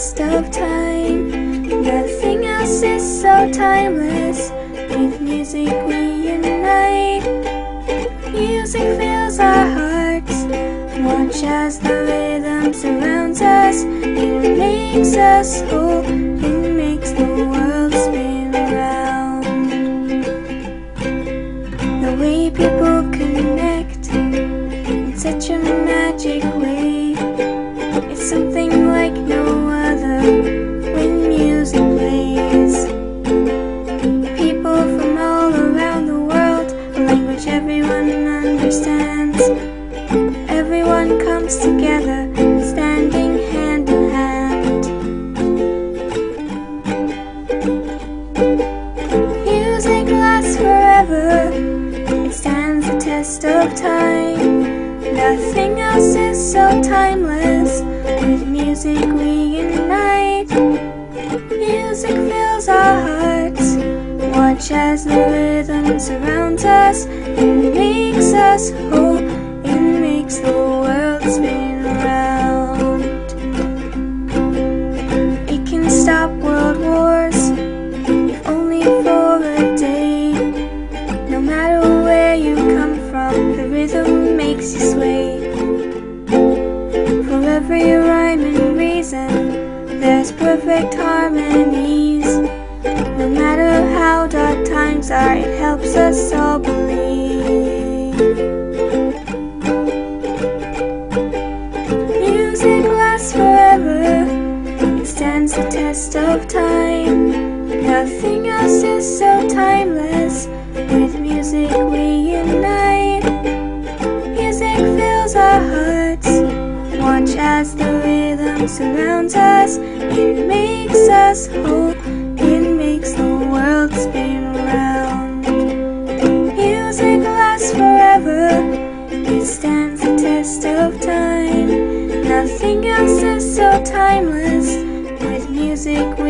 test of time. Nothing else is so timeless. With music we unite. Music fills our hearts. Watch as the rhythm surrounds us. It makes us whole. It makes the world spin around. The way people connect in such a magic way. It's something like no other when music plays. People from all around the world, a language everyone understands. Everyone comes together, standing hand in hand. Music lasts forever. It stands the test of time. Nothing else is so timeless. With music we unite. Music fills our hearts. Watch as the rhythm surrounds us. It makes us whole. It makes the world spin around. It can stop world wars, if only for a day. No matter where you come from, the rhythm makes you sway. For every rhyme and reason, there's perfect harmonies. No matter how dark times are, it helps us all believe. Music lasts forever. It stands the test of time. Nothing else is so timeless. With music we unite. Music fills our hearts. Watch as the rhythm surrounds us. It makes us whole. It makes the world spin around. Music lasts forever. It stands the test of time. Nothing else is so timeless. With music we